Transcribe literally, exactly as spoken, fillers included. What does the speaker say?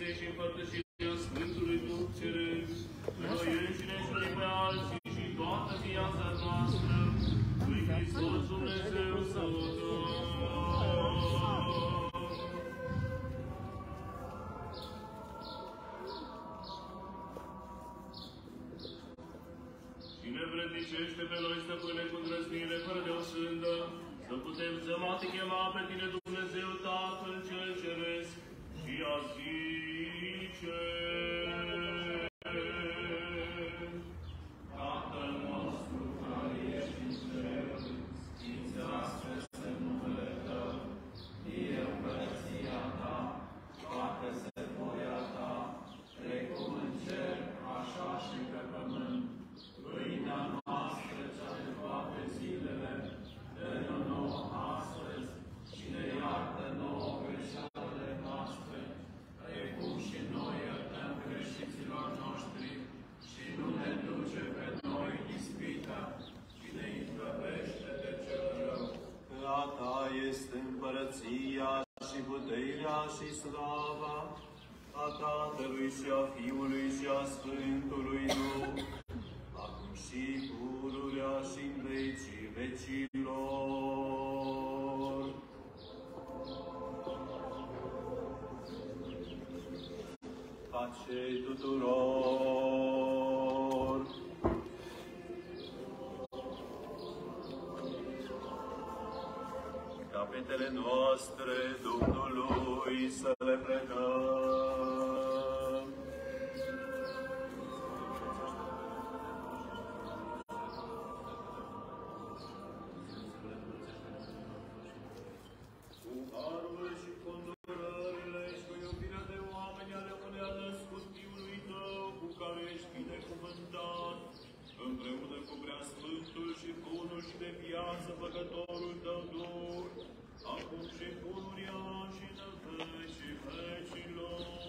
Sfinței și împărtășirea Sfântului Duh Ceresc, noi înșine și noi pe alții și toată viața noastră, lui Hristos Dumnezeu să o dăm. Și ne vrednicește pe noi, Stăpâne, cu îndrăznire, fără de o sândă, să putem să te chema pe Tine, Dumnezeu Tatăl cel Ceresc, și a zice: Tatăl nostru care ești în ceruri, sfințească-se numele Tău, fie împărăția Ta, facă-se voia Ta, precum în cer, așa și pe pământ. Pâinea noastră cea de toate zilele, dă-ne nouă astăzi și ne iartă nouă greșelile noastre, precum și noi iertăm greșiților noștri, și nu ne duce pe noi în ispită, și ne izbăvește de cel rău. Că a Ta este împărăția și puterea și slava, a Tatălui și a Fiului și a Sfântului Duh, acum și pururea și în vecii vecilor. Pace tuturor! Capetele noastre Domnului să le plecăm. Cu harul și condurările și cu iubirea de oameni ale unei a născut Fiului Tău, cu care ești binecuvântat, împreună cu Preasfântul și Bunul și de viață Făcătorul Tău Duh, acum și pururia și în vecii vecilor.